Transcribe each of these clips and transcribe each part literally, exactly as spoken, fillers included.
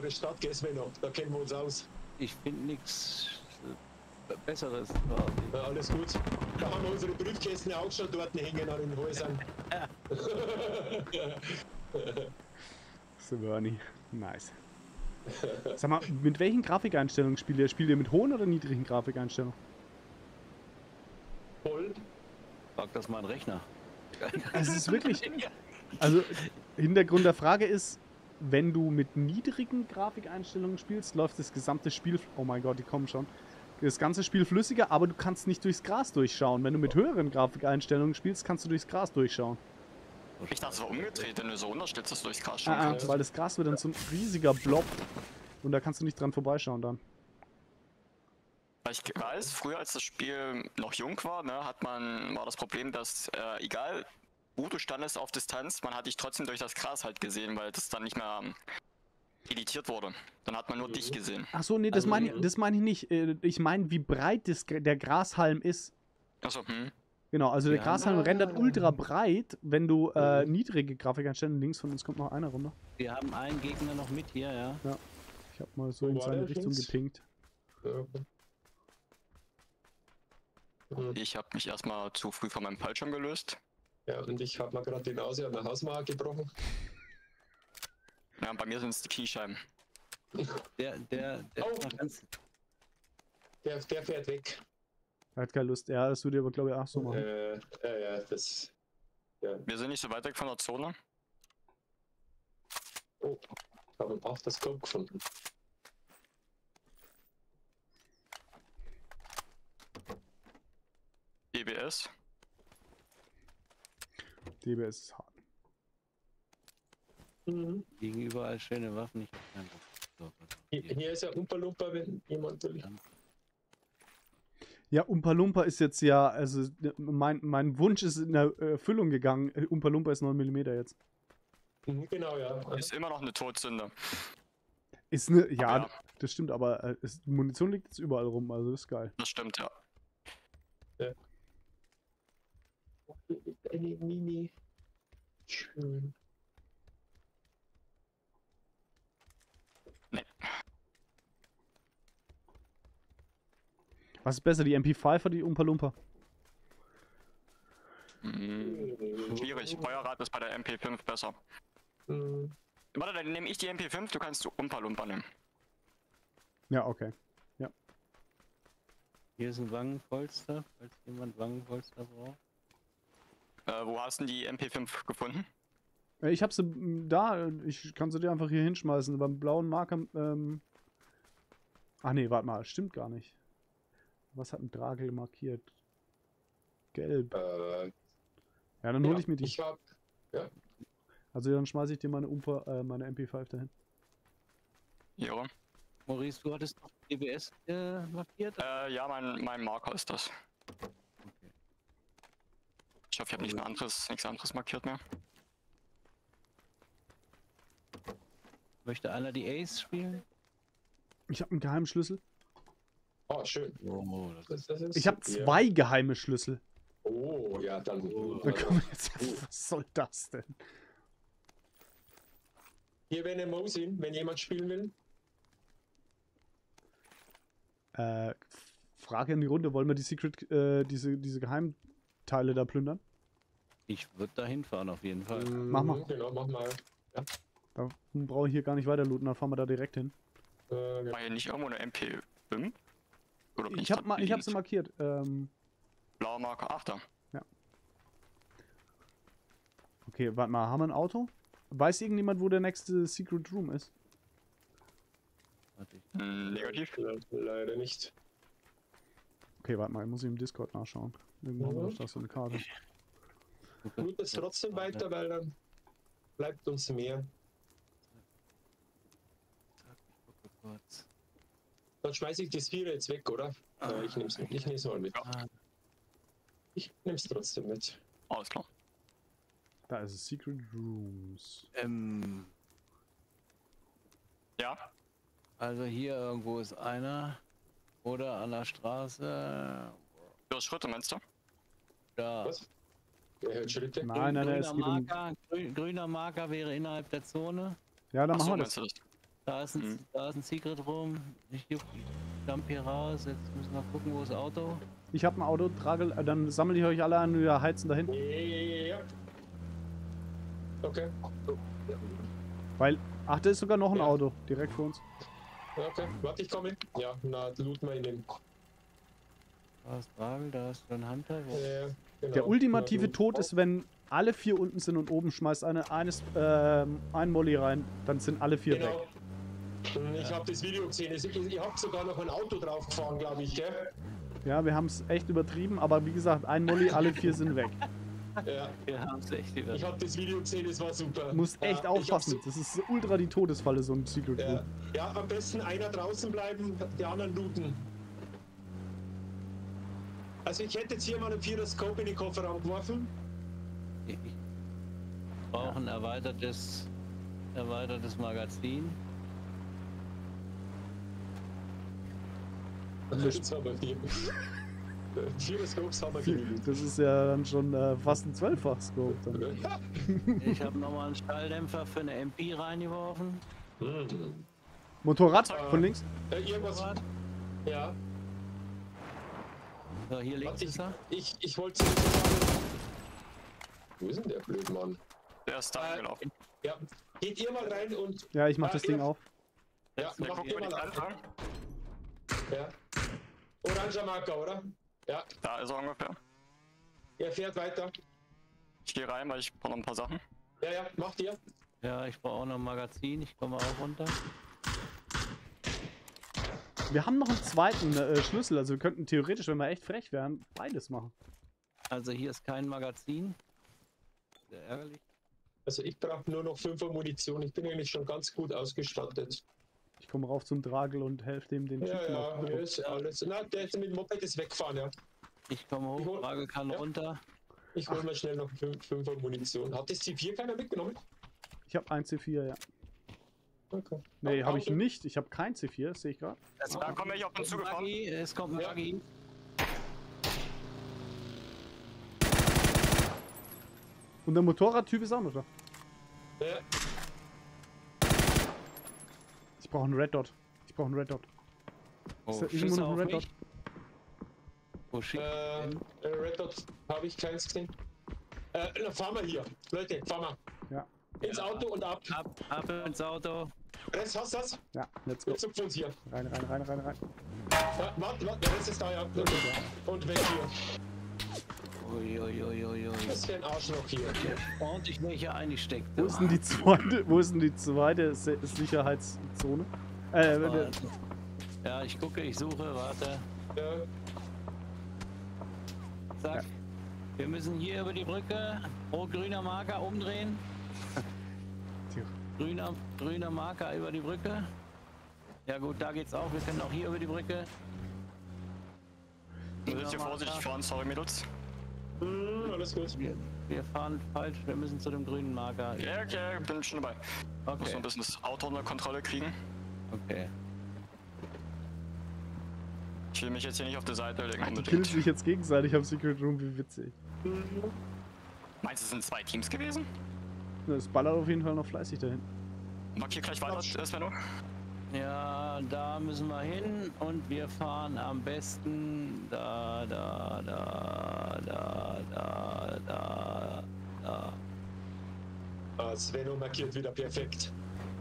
andere Stadt, gell Svenno? Da kennen wir uns aus. Ich finde nichts Besseres. Ja, alles gut. Da haben wir unsere Briefkästen auch schon dort hängen an den Häusern. So, Bernie. Nice. Sag mal, mit welchen Grafikeinstellungen spielt ihr? Spielt ihr mit hohen oder niedrigen Grafikeinstellungen? Voll. Frag das mal ein Rechner. Also es ist wirklich... Also, Hintergrund der Frage ist, wenn du mit niedrigen Grafikeinstellungen spielst, läuft das gesamte Spiel... Oh mein Gott, die kommen schon. Das ganze Spiel flüssiger, aber du kannst nicht durchs Gras durchschauen. Wenn du mit höheren Grafikeinstellungen spielst, kannst du durchs Gras durchschauen. Ich dachte, es war umgedreht, wenn du so unterstellst, dass du durchs Gras schauen Ah, kannst. ah, weil das Gras wird dann so ein riesiger Blob und da kannst du nicht dran vorbeischauen dann. Weil ich weiß, früher als das Spiel noch jung war, ne, hat man, war das Problem, dass äh, egal wo du standest auf Distanz, man hat dich trotzdem durch das Gras halt gesehen, weil das dann nicht mehr ähm, editiert wurde. Dann hat man nur dich gesehen. Ach so, nee, das Also, meine ja. ich, das meine ich nicht. Äh, Ich meine, wie breit das, der Grashalm ist. Achso, hm. Genau, also der Ja. Grashalm rendert ultra breit, wenn du äh, niedrige Grafikeinstellungen, links von uns kommt noch einer runter. Wir haben einen Gegner noch mit hier, ja. Ich habe mal so Wo in war seine der Richtung links? gepinkt. Ich habe mich erstmal zu früh von meinem Fallschirm gelöst. Ja, und ich habe mal gerade die Nase an der Hausmauer gebrochen. Ja, und bei mir sind es die Kniescheiben. Der, der, der Oh. ist noch ganz. Der, der fährt weg. Er hat keine Lust. Ja, das würde ich aber, glaube ich, auch so machen. Äh, ja, ja, das. Ja. Wir sind nicht so weit weg von der Zone. Oh, haben auch das Scope gefunden. E B S. D B S ist hart. Mhm. Liegen überall schöne Waffen. Ich hab keinen Bock. So, Hier, hier. hier ist ja Umpa Lumpa, wenn jemand will. Ja, Umpa Lumpa ist jetzt ja, also mein, mein Wunsch ist in Erfüllung gegangen. Umpa Lumpa ist neun Millimeter jetzt. Mhm, genau, ja. Ist immer noch eine Todsünde. Ist ne, ja, Aber ja. das stimmt, aber äh, es, Munition liegt jetzt überall rum, also das ist geil. Das stimmt, ja. Eine Mini. Schön. Nee. Was ist besser, die M P fünf oder die Umpa Lumpa? Hm, schwierig. Feuerrad ist bei der M P fünf besser. Mhm. Warte, dann nehme ich die M P fünf, du kannst Umpa Lumpa nehmen. Ja, okay. Hier ist ein Wangenpolster, falls jemand Wangenpolster braucht. Äh, wo hast du denn die M P fünf gefunden? Äh, Ich hab sie m, da, ich kann sie dir einfach hier hinschmeißen, beim blauen Marker, ähm... Ach nee, warte mal, stimmt gar nicht. Was hat ein Dragel markiert? Gelb. Äh, Ja, dann hole ja, ich mir die. Ich hab. Ja. Also dann schmeiße ich dir meine Umpa, äh, meine M P fünf dahin. Ja. Maurice, du hattest noch E B S äh, markiert? Äh, ja, mein, mein Marker ist das. Okay. Ich hoffe, ich habe nicht ein anderes, nichts anderes markiert mehr. Möchte einer die Ace spielen? Ich habe einen geheimen Schlüssel. Oh, schön. Oh, das Das, das ist Ich habe super, zwei geheime Schlüssel. Ja. Oh, ja, dann. Da kommen wir jetzt, was soll das denn? Hier wäre eine Mosin, wenn jemand spielen will. Äh, Frage in die Runde, wollen wir die Secret, äh, diese, diese Geheimteile da plündern? Ich würde da hinfahren auf jeden Fall. Mach mal. Mhm, Genau, mach mal. Da brauche ich hier gar nicht weiter looten, dann fahren wir da direkt hin. Äh, War hier nicht irgendwo eine M P fünf? Oder bin Ich habe grad ich hab sie blind? markiert. Ähm, Blauer Marker, ach da. okay, warte mal, haben wir ein Auto? Weiß irgendjemand, wo der nächste Secret Room ist? Warte, ich- Hm, negativ. le- Leider nicht. Okay, warte mal, ich muss im Discord nachschauen. Irgendwo Mhm. ist da so eine Karte. gucke, Gut, jetzt trotzdem weiter, weil dann bleibt uns mehr. Zack, ich gucke kurz. Dann schmeiße ich das Vierer jetzt weg, oder? Ah, Ja, ich nehm's mit. Ich nehm's mal mit. Ah, Ich nehm's trotzdem mit. Alles klar. Da ist es, Secret Rooms. ähm, Ja, also hier irgendwo ist einer. Oder an der Straße. du hast Schritte, meinst du? Da. Was? Wer hört Schritte? Nein, nein, nein, es grüner, geht um... Marker, grün, grüner Marker wäre innerhalb der Zone. Ja, dann Ach so, machen wir meinst das. du das? Da ist ein, Mhm. da ist ein Secret Room. Ich juck- jump hier raus. Jetzt müssen wir gucken, wo ist das Auto. Ich habe ein Auto, trage, äh, dann sammle ich euch alle an, wir heizen dahin. Ja, ja, ja, ja. Okay. Weil, ach, da ist sogar noch ein Ja. Auto, direkt vor uns. Okay, warte, ich komme. Ja, na, loot mal in den. Da ist Dragel, da ist ein Hunter. Wo- Ja, genau. Der ultimative Na, du- Tod ist, wenn alle vier unten sind und oben schmeißt eine, eines, ähm, ein Molly rein, dann sind alle vier Genau. weg. Hm, Ich habe das Video gesehen. Es- Ihr habt sogar noch ein Auto draufgefahren, glaube ich, gell? Ja, wir haben es echt übertrieben, aber wie gesagt, ein Molly, alle vier sind weg. Ja. Wir haben es echt über. Ich habe das Video gesehen, das war super. Du musst echt ja, aufpassen. Ich Das ist ultra die Todesfalle, so ein Secret hab's, Room. ja. ja, am besten einer draußen bleiben, die anderen looten. Also ich hätte jetzt hier mal einen Vierer Scope in den Kofferraum geworfen. Ich brauche ein erweitertes, erweitertes Magazin. Jetzt haben wir vier. Vierer Scopes haben wir genügend. Das ist ja dann schon äh, fast ein zwölffach Scope. Dann. Ja. Ich habe nochmal einen Schalldämpfer für eine M P reingeworfen. Hm. Motorrad von links. Äh, irgendwas. Ja. So, hier links Warte, ist er. ich, ich wollte sagen. Wo ist denn der blöde Mann? Der ist da Äh, gelaufen. Ja. Geht ihr mal rein und. Ja, ich mach Ah, das Ding ihr- auf. Ja, Der macht guckt ihr über die mal an. Kante. Ja. Oranger Marker, oder? Ja. Da ist er ungefähr. Er fährt weiter. Ich gehe rein, weil ich brauche noch ein paar Sachen. Ja, ja, macht ihr. Ja, ich brauche auch noch ein Magazin. Ich komme auch runter. Wir haben noch einen zweiten äh, Schlüssel, also wir könnten theoretisch, wenn wir echt frech wären, beides machen. Also hier ist kein Magazin. Sehr ärgerlich. Also ich brauche nur noch fünfer Munition. Ich bin eigentlich schon ganz gut ausgestattet. Ich komme rauf zum Dragel und helfe dem den Ja, Typen ja, auf. hier ist alles. Na, der ist mit dem Moped ist weggefahren, ja. Ich komme Ich hol- hoch, Frage kann ja. runter. Ich hole mal schnell noch fünf, fünfer Munition. Hat das C vier keiner mitgenommen? Ich habe ein C vier, ja. Okay. Nee, habe ich Auto. nicht. Ich habe kein C vier, sehe ich gerade. Da kommen welche auf uns zugefahren. Buggy, es kommt ein Ja. Buggy. Und der Motorradtyp ist auch noch da. Ja, Ich brauche einen Red Dot. Ich brauche einen Red Dot. Oh, Ist da irgendwo Schüsse noch ein auf Red mich. Dot? Wo schickt äh, denn? äh, Red Dot habe ich keins gesehen. Äh, na, fahren wir hier. Leute, fahren wir. Ja. Ins Auto und ab. Ab, ab ins Auto. Rest hast du das? Ja, let's go. Jetzt zupfen uns hier. Rein, rein, rein, rein, rein. Ja, warte, warte, der Rest ist da, ja. Und weg hier. Uiuiuiui. Was ist für ein Arschloch hier? Ordentlich welche eingesteckt. Wo ist denn die zweite, wo ist denn die zweite Se Sicherheitszone? Äh, äh, Ja, ich gucke, ich suche, warte. Ja, Zack. Wir müssen hier über die Brücke. Oh, grüner Marker umdrehen. Tja. Grüner, grüner Marker über die Brücke. Ja gut, da geht's auch. Wir können auch hier über die Brücke. Du bist hier vorsichtig fahren, sorry Mädels. hm, alles gut. Wir, wir fahren falsch. Wir müssen zu dem grünen Marker. Ja, okay, bin schon dabei. Muss noch Okay. ein bisschen das Auto unter Kontrolle kriegen. Okay. Ich will mich jetzt hier nicht auf die Seite legen die killen unbedingt. sich jetzt gegenseitig am Secret Room, wie witzig. Meinst du, es sind zwei Teams gewesen? Das ballert auf jeden Fall noch fleißig dahin. Markier gleich weiter, äh, Svenno. Ja, da müssen wir hin und wir fahren am besten da, da, da, da, da, da, da. Ah, Svenno markiert wieder perfekt.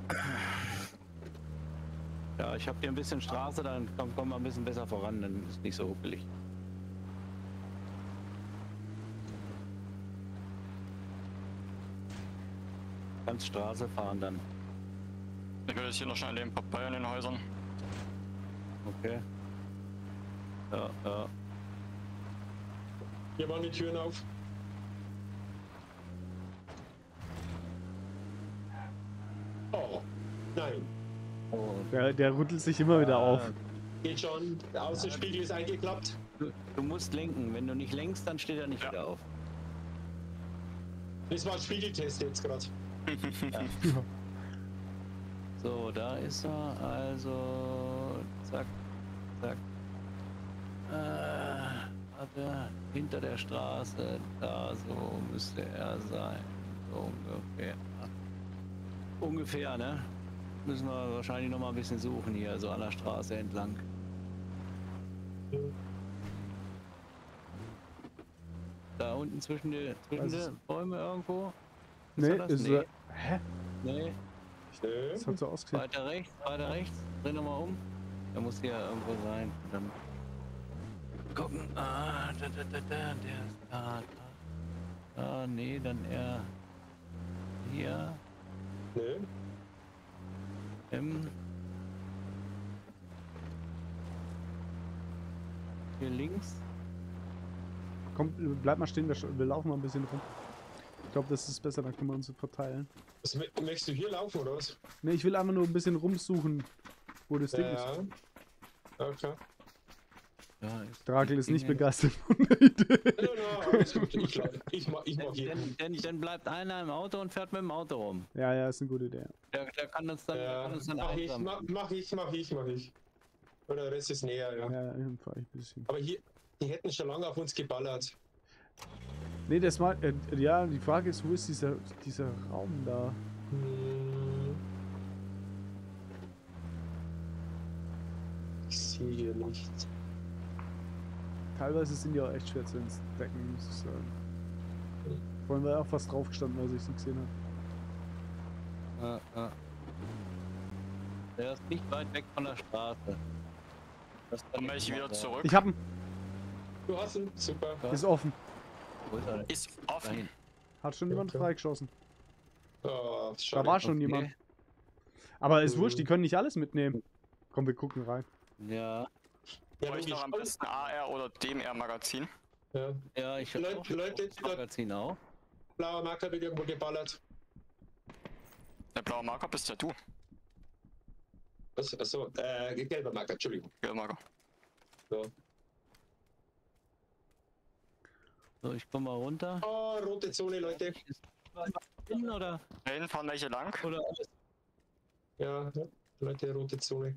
Ja, ich habe hier ein bisschen Straße, dann kommen komm wir ein bisschen besser voran, dann ist nicht so huckelig. Kannst Straße fahren dann. Ich will jetzt hier noch schnell den vorbei an den Häusern. Okay. Ja, ja. Hier waren die Türen auf. Oh, nein. Oh, Der, der rüttelt sich immer wieder auf. Geht schon. Der Außenspiegel ist eingeklappt. du, du musst lenken. Wenn du nicht lenkst, dann steht er nicht Ja. wieder auf. Das war ein Spiegeltest jetzt gerade. So, da ist er. Also, zack, zack. Äh, warte, hinter der Straße, da so müsste er sein. So ungefähr. Ungefähr, ne? müssen wir wahrscheinlich noch mal ein bisschen suchen hier, so an der Straße entlang. Da unten zwischen den zwischen Also- den Bäumen irgendwo? Nee, er das? ist Nee. er. Hä? Nee, Nö. Das hat so ausgesehen. weiter rechts, weiter rechts. Dreh nochmal um. Der muss hier irgendwo sein. Dann gucken. Ah, da, da, da, da, der ist da, da. Ah, nee, dann eher hier Nö. im. Hier links. Komm, bleib mal stehen, wir, sch- wir laufen mal ein bisschen rum. Ich glaube, das ist besser, dann können wir uns so verteilen. Was, mö- möchtest du hier laufen oder was? Ne, ich will einfach nur ein bisschen rumsuchen, wo das Ding ist. Ja. Okay. Ja, ist Drakel ist nicht Dinge- begeistert von der Idee. Ja, na, alles gut. Ich, lauf- ich, mach, ich mach hier. Dann, dann, dann bleibt einer im Auto und fährt mit dem Auto rum. Ja, ja, ist eine gute Idee. Der, der kann uns dann, der Ja, kann uns dann mach ich, einsam- mach, mach ich, mach ich, mach ich. Oder der Rest ist näher, ja. Ja, dann fahr ich ein bisschen. Aber hier, die hätten schon lange auf uns geballert. Ne, das mal, äh, ja, die Frage ist, wo ist dieser, dieser Raum da? Hm. Ich sehe hier nichts. Teilweise sind die auch echt schwer zu entdecken, muss ich sagen. Vorhin war ja auch fast drauf gestanden, als ich sie gesehen habe. Ja, ja. Der ist nicht weit weg von der Straße. Das kann Dann ich melde ich mal wieder sagen. zurück. Ich hab ihn, Du hast ihn, super. Ja. ist offen. Wo ist er denn? Ist offen. Dahin. Hat schon jemand Okay. freigeschossen. Oh, Da schade. war schon Okay. jemand. Aber ist Mhm. wurscht, die können nicht alles mitnehmen. Komm, wir gucken rein. Ja, Ja, Brauche ich noch am logisch. besten A R oder D M R-Magazin? Ja. ja, ich hab Leute- auch Leute, das Magazin auch. Blauer Marker wird irgendwo geballert. Der blaue Marker bist ja du. Was? Achso, äh, gelber Marker, Entschuldigung. Gelber Marker. So. So, ich komm mal runter. Oh, rote Zone, Leute. Hin oder? Da hinten fahren welche lang. Oder alles? Ja, ja, Leute, rote Zone.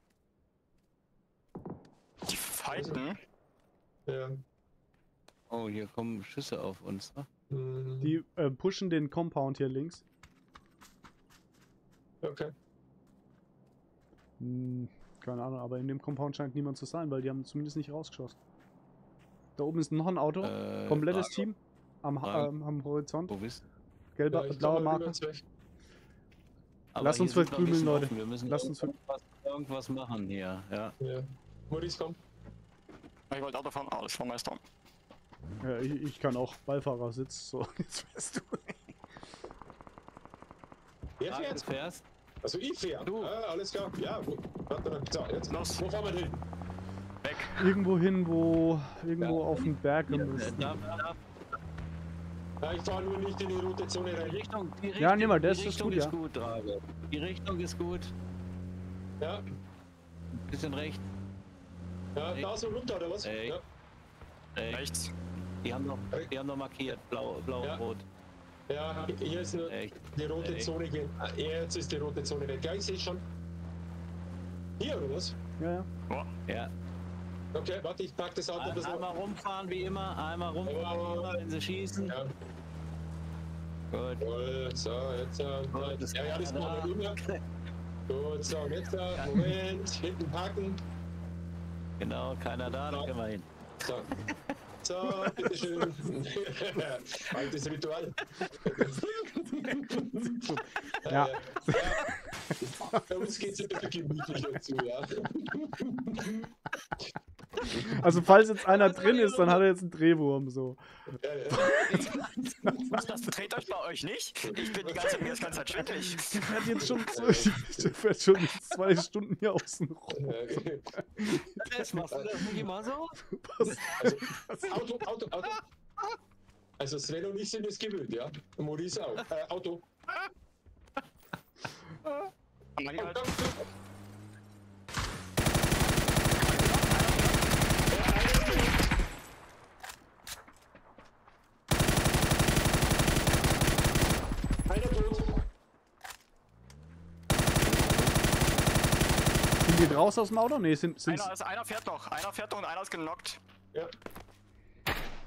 Die fighten. Ja. Oh, hier kommen Schüsse auf uns. Ne? Hm, Die äh, pushen den Compound hier links. okay. Hm, keine Ahnung, aber in dem Compound scheint niemand zu sein, weil die haben zumindest nicht rausgeschossen. Da oben ist noch ein Auto. Äh, Komplettes Drago, Team. Am, Ha- Drago. ähm, am Horizont. Wo bist Gelber, Ja, ich blauer komm mal Marker. rüber zu euch. Aber Lass hier uns sind wir ein verkrümeln, bisschen Leute. offen. Wir müssen Lass uns ver- irgendwas, irgendwas machen hier. Ja. Ja. Maurice, komm. Ich wollte Auto fahren. Alles vom Meister. Ja, ich, ich kann auch Beifahrersitz. So, jetzt weißt du. Wer Drago, fährt? du fährst? Also ich fähr. Du. Ah, alles klar. Ja, gut. Warte mal. So, jetzt. Los. Wo fahren wir hin? Weg. Irgendwo hin, wo. Irgendwo Ja. auf dem Berg. Ja, und das- da, da, Ja, ich fahre nur nicht in die rote Zone die rein. Richtung, die Richtung, Ja, nimm mal, das die ist Richtung gut, ist ja. gut, Drago. Die Richtung ist gut. Ja, Bisschen rechts. ja, da so runter, oder was? Ey. Ja. Rechts. Rechts. Die haben noch, die haben noch markiert. Blau, blau Ja. und rot. Ja, hier ist nur Rechts. die rote Ey. Zone. Gehen. Ah, jetzt ist die rote Zone weg. Ja, ich sehe schon. Hier, oder was? Ja, ja. Boah. Ja. Okay, warte, ich pack das Auto. Das Einmal rumfahren wie immer. Einmal rumfahren wie immer, wenn sie schießen. Ja, Gut. voll. So, jetzt. Äh, Gut, das ja, ja, das kann machen wir immer. Gut, so, jetzt. Äh, Moment, hinten parken. Genau, keiner da, dann können wir hin. So. So, bitteschön. Altes Ritual. Ja. Äh, ja. Bei uns geht es ein bisschen gemütlicher zu, ja. Also, falls jetzt einer drin ist, dann hat er jetzt einen Drehwurm. So. Ja, ja. Was, das dreht euch bei euch nicht? Ich bin die ganze, mir ist die ganze Zeit schwindelig. Der fährt jetzt schon, der fährt schon zwei Stunden hier außen rum. Äh, Das machst du das nicht immer so? Also, Auto, Auto, Auto. Also Sven und ich sind es gewöhnt, ja. Und Maurice auch. Äh, Auto. Mein Oh, Gott. komm, komm. Einer tot. Sind die draußen aus dem Auto? Nee, sind, sind Einer, ist, einer fährt noch. Einer fährt noch und einer ist genockt. Ja.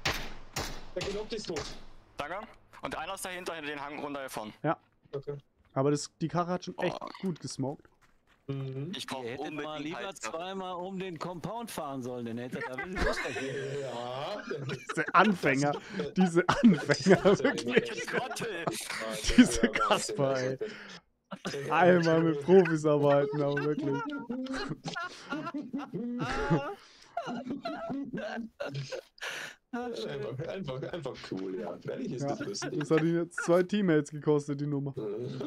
Der Genockt ist tot. Danke. Und einer ist dahinter hinter den Hang runtergefahren. Ja. Okay. Aber das, die Karre hat schon echt Oh. gut gesmoked. Mhm. Ich Ihr brauche hättet mal unbedingt lieber Heizsaft. zweimal um den Compound fahren sollen, dann hättet ihr da wirklich Lust dagegen. Ja. Diese Anfänger, diese Anfänger, wirklich. Ich Trottel! Diese Kasper, ey. Einmal mit Profis arbeiten, aber wirklich. Einfach, einfach, einfach cool, ja. Ehrlich ist Ja, das lustig. das hat ihn jetzt zwei Teammates gekostet, die Nummer.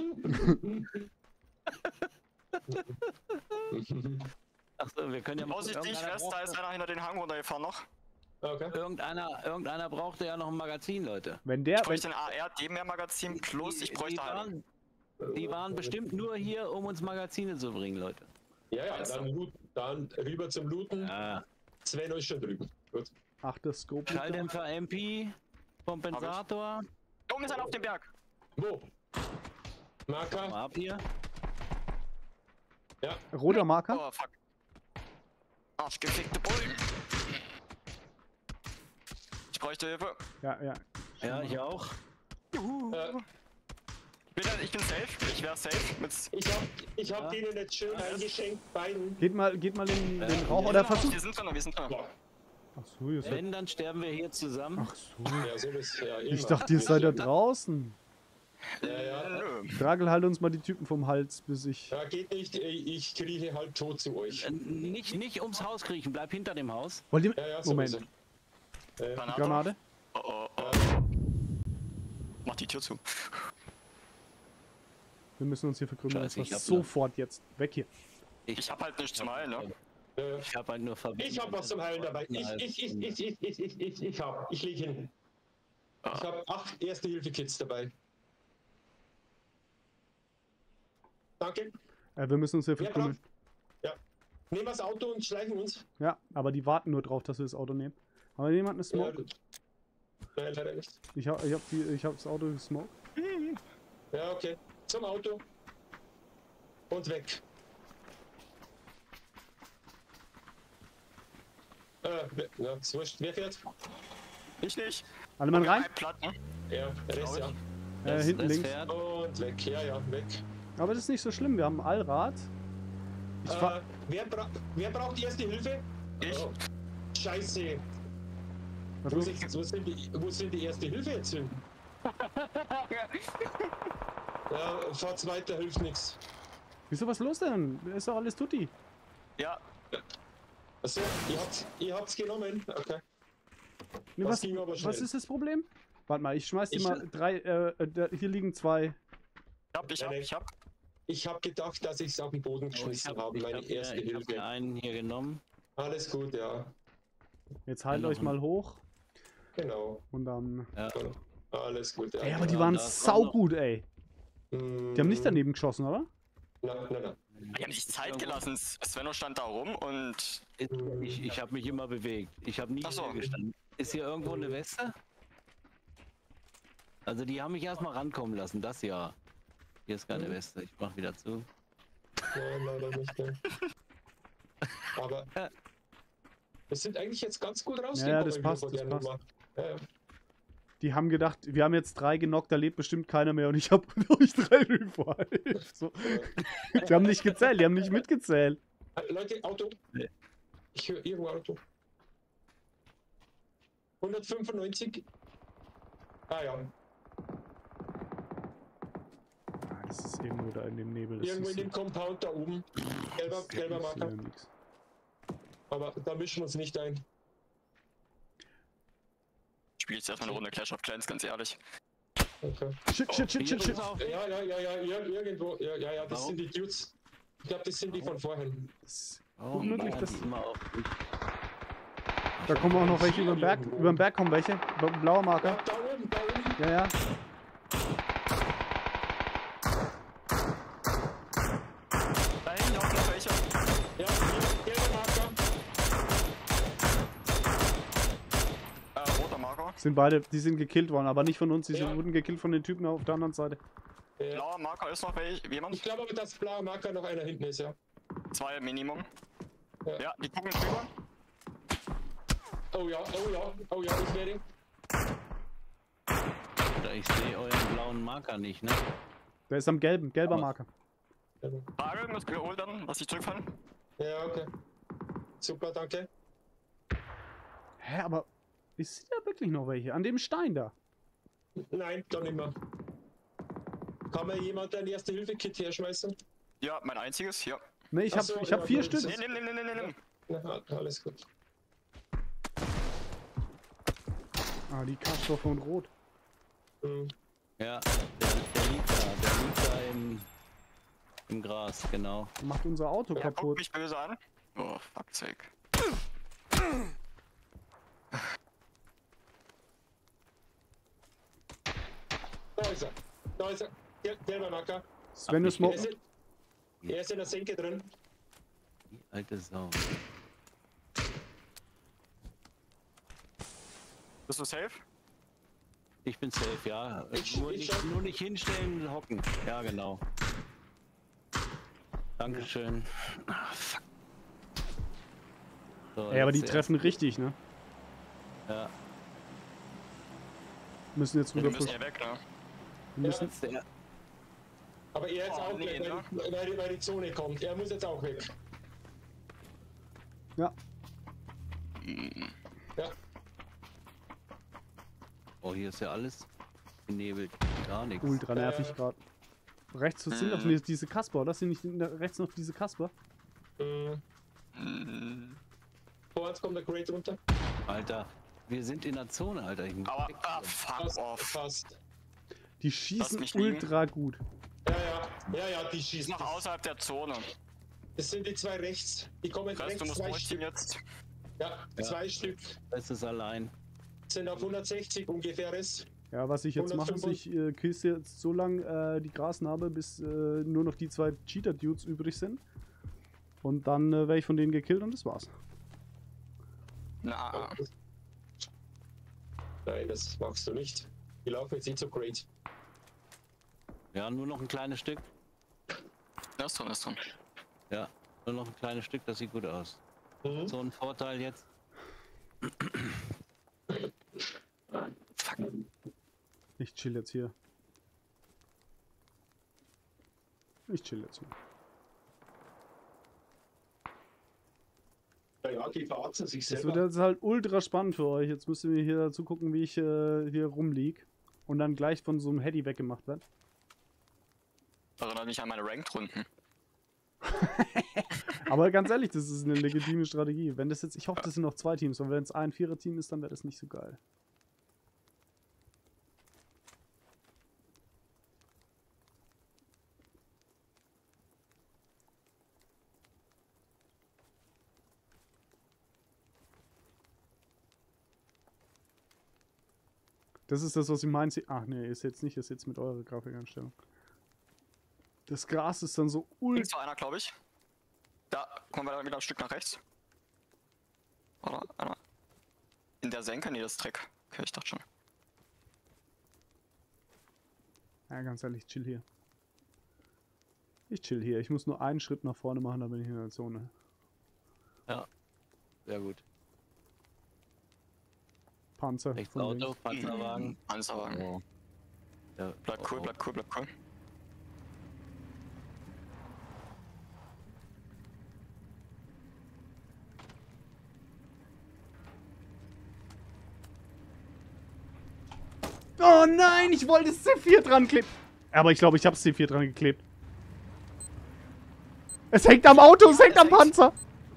Achso, wir können ja mal. Vorsichtig, Irgendeiner West, da braucht, ist einer hinter den Hang runtergefahren noch. Okay. irgendeiner, irgendeiner brauchte ja noch ein Magazin, Leute. Wenn Ich der, wenn, bräuchte ein A R D-Mehr-Magazin plus ich Die- bräuchte die einen. waren, die waren bestimmt nur hier, um uns Magazine zu bringen, Leute. Ja, ja, dann, loot, dann rüber zum Looten. Ja. Sven ist schon drüben. Gut. ach, das Scope. bitte. Schalldämpfer M P, Kompensator. Da oben ist einer auf dem Berg. Wo? Mal Marker? ab hier. Ja. Roter Marker? Oh, fuck. Arschgefickte Bullen. Ich bräuchte Hilfe. Ja, ja. Ja, ich auch. Äh, Bin dann, ich bin safe. Ich wäre safe. Mit ich hab, ich hab Ja. denen jetzt schön eingeschenkt, beiden. Geht mal, geht mal in Ja. den Rauch Ja, oder ja, versucht. wir sind drin, wir sind drin. Boah. Ach so, ihr seid. Wenn, dann sterben wir hier zusammen. Ach so. Ja, so ist ja immer. Ich dachte, ihr seid da draußen. Ja, ja. Nö. Dragel, halt uns mal die Typen vom Hals, bis ich. Ja, geht nicht. Ich krieche halt tot zu euch. Äh, Nicht, nicht ums Haus kriechen, bleib hinter dem Haus. Wollt ihr. Ja, ja, Moment. sowieso. Äh, Granate. Granate? Oh, oh, oh. Mach die Tür zu. Wir müssen uns hier verkrümmeln. Scheiße, Das ich war hab sofort jetzt. Weg hier. Ich hab halt nichts zum Heilen, ne? äh, Ich hab halt nur Verbindung. ich hab was zum Heilen dabei. Ich, ich, ich, ich, ich, ich, ich, ich, ich hab. Ich leg hin. Ich hab acht Erste-Hilfe-Kits dabei. Danke. Äh, wir müssen uns hier Wer verkrümmeln. braucht? Ja. Nehmen wir das Auto und schleichen uns. Ja, aber die warten nur drauf, dass wir das Auto nehmen. Haben wir jemanden Ja, Smoke? nein, leider nicht. Ich hab, ich hab, die, ich hab das Auto gesmoked. Ja, okay. Zum Auto. Und weg. Äh, wer- ja, ist wurscht. Wer fährt? Ich nicht. Alle Mann rein? Ein Platt, ne? Ja, der Rest ja. Äh, Das- hinten das links. Pferd. Und weg. Ja, ja, weg. Aber das ist nicht so schlimm, wir haben ein Allrad. Ich fahr, Äh, wer, bra wer braucht die Erste Hilfe? Ich. Oh, Scheiße. was Wo los? sind, wo, sind die, wo sind die Erste Hilfe jetzt hin? Ja, fahrt's weiter, hilft nichts. Wieso, was los denn? Ist doch alles tutti. Ja, Achso, ihr habt's, ihr habt's genommen. Okay. Nee, Das was, ging aber was schnell. ist das Problem? Warte mal, ich schmeiß dir Ich- mal drei, äh, äh, da, hier liegen zwei. ich hab, ich hab, ich hab. Ich hab gedacht, dass ich's auf den Boden Oh, ich geschmissen hab, habe, ich meine hab, mir- Erste ich hab mir Hilfe. einen hier genommen. Alles gut, ja. Jetzt haltet Ja, euch noch mal hoch Genau. und dann. Ja. Alles gut, ja. Ey, aber die Ja, waren da ist auch saugut, ey. Mm, Die haben nicht daneben geschossen, oder? Nein, nein, nein. Die haben sich Zeit gelassen. Svenno stand da rum und Ich, ich habe mich immer bewegt. Ich habe nie Ach so. hier gestanden. Ist hier irgendwo eine Weste? Also die haben mich erstmal rankommen lassen, das ja. Hier ist keine Weste. Ich mach wieder zu. Nein, leider nicht. Ne. Aber wir sind eigentlich jetzt ganz gut rausgekommen. Ja, das hier passt, von das der passt. Nummer. Ja, ja. Die haben gedacht, wir haben jetzt drei genockt, da lebt bestimmt keiner mehr und ich habe durch drei Revival. So. Die haben nicht gezählt, die haben nicht mitgezählt. Äh, Leute, Auto. Nee. Ich höre irgendwo Auto. hundertfünfundneunzig. Ah ja, Ah, das ist irgendwo da in dem Nebel. Das irgendwo ist in dem Compound da oben. Gelber, das gelber ist Marker. ja nix. Aber da mischen wir uns nicht ein. ich spiele jetzt erstmal eine Runde Clash of Clans, ganz ehrlich. Okay. Shit, shit, shit, Hier shit, shit. ist auch- Ja, ja, ja, ja, ir- irgendwo. Ja, ja, ja, das Warum? sind die Dudes. Ich glaube, das sind die von vorhin. Das ist Oh, gut möglich, Mann, dass. die immer auf mich. Da kommen auch noch welche über den Berg. Über den Berg kommen welche. Bla- Blauer Ja, Marker. da oben, da oben. Ja, ja. Da hinten auch noch welche. Ja, hier, gelber Marker. Äh, roter Marker. Sind beide, die sind gekillt worden, aber nicht von uns. Die Ja. sind, wurden gekillt von den Typen auf der anderen Seite. Ja. Blauer Marker ist noch welch, jemand? Ich glaube aber, dass blauer Marker noch einer hinten ist, ja. Zwei Minimum. Ja. Ja, die gucken drüber. Oh ja, oh ja, oh ja, ich werde. Oder ich sehe euren blauen Marker nicht, ne? Der ist am gelben, gelber Aber- Marker. War irgendwas geholt dann, was ich zurückfahren? Ja, okay. Super, danke. Hä, aber ist da wirklich noch welche? An dem Stein da. Nein, dann nicht mehr. Kann mir jemand ein Erste-Hilfe-Kit herschmeißen? Ja, mein einziges, ja. Ne, ich Ach hab, so, ich hab ja, vier das Stück. ist- Nee, nimm, nimm, nimm, nimm, nimm. Na, alles gut. Ah, die Kasper von Rot. Hm. Ja, der, der liegt da, der liegt da im, im Gras, genau. Macht unser Auto Ja, guck kaputt. mich böse an. Oh, fuck sake. Da ist er. Da ist er. Gel gelber Marker. Sven ist Er mo ist, in, er ist in der Senke drin. Die alte Sau. Bist du safe? Ich bin safe, ja. Ich- nur, ich nicht, schon. nur nicht hinstellen, hocken. Ja, genau. Dankeschön. Ah, fuck. So, Ey, aber die jetzt treffen richtig, ne? erst- Ja, Müssen jetzt Wir rüber müssen pushen. hier weg, ne? Wir müssen, jetzt der, Aber er ist Oh, auch nee, weg, ne? weil, weil, weil die Zone kommt. Er muss jetzt auch weg. ja. Ja. oh, hier ist ja alles genebelt. Gar nichts. Ultra nervig Äh. gerade. Rechts sind noch Mhm. diese Kasper, oder? Sind nicht in der- rechts noch diese Kasper? Hm. Mhm. Vor uns kommt der Great runter. Alter, wir sind in der Zone, Alter. Ich muss Aber, weg ah, hier. fuck Fast. off. Fast. Die schießen mich liegen. ultra gut. Ja, ja. Ja, ja, die Ist schießen. noch außerhalb der Zone. Das sind die zwei rechts. Die kommen Das heißt, du rechts. musst Zwei durchziehen Stück. jetzt. Ja, Ja. zwei Stück. Das ist allein. Sind auf hundertsechzig ungefähres. Ja, was ich jetzt mache, ist, ich äh, kill's jetzt so lang äh, die Grasnarbe, bis äh, nur noch die zwei Cheater-Dudes übrig sind. Und dann äh, werde ich von denen gekillt und das war's. Na, Nein, das machst du nicht. Die laufen jetzt nicht so great. Ja, nur noch ein kleines Stück. das ist drin, ist drin. Ja, nur noch ein kleines Stück, das sieht gut aus. Mhm. So ein Vorteil jetzt. Fuck. Ich chill jetzt hier. Ich chill jetzt hier. Naja, die verarzen sich Das selber. wird jetzt halt ultra spannend für euch. Jetzt müsst ihr mir hier dazu gucken, wie ich äh, hier rumlieg. Und dann gleich von so einem Heady weggemacht werde. Erinnert mich an meine Ranked-Runden. Aber ganz ehrlich, das ist eine legitime Strategie. Wenn das jetzt, ich hoffe, das sind noch zwei Teams, und wenn es ein Vierer-Team ist, dann wäre das nicht so geil. Das ist das, was ich meine. Ach nee, ist jetzt nicht, ist jetzt mit eurer Grafikeinstellung. Das Gras ist dann so ultra. Links war einer, glaube ich. Da kommen wir dann wieder ein Stück nach rechts. Oder einer. In der Senke? Nee, das ist Dreck. Okay, ich dachte schon. Ja, ganz ehrlich, chill hier. Ich chill hier. Ich muss nur einen Schritt nach vorne machen, dann bin ich in der Zone. Ja, sehr gut. Panzer. Rechts von Auto, links. Panzerwagen. Panzerwagen. Oh. Ja, Bleib cool, oh, bleib cool, bleib cool. Oh nein, ich wollte das C vier dran kleben. Aber ich glaube, ich habe das C vier dran geklebt. Es hängt am Auto, es hängt am Panzer.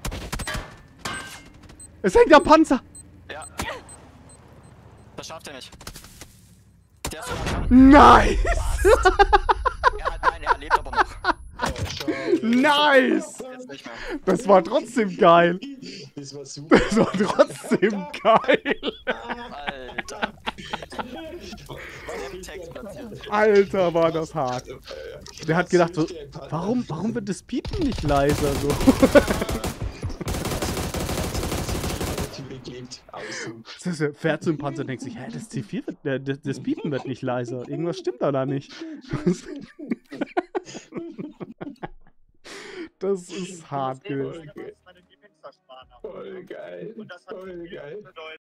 Es hängt am Panzer. Ja. Das schafft er nicht. Der ist so Nice. Er hat, nein, er lebt aber noch. Oh, schade. Nice. Jetzt nicht mehr. Das war trotzdem geil. Das war super. Das war trotzdem geil. Alter. Der Text platziert. Alter, war das hart. Der hat gedacht so, warum, warum wird das Piepen nicht leiser so? Das ist, fährt zum Panzer und denkt sich, hä, das C vier wird, äh, das, das Piepen wird nicht leiser. Irgendwas stimmt da da nicht. Das ist hart gewesen. Voll geil. Voll geil.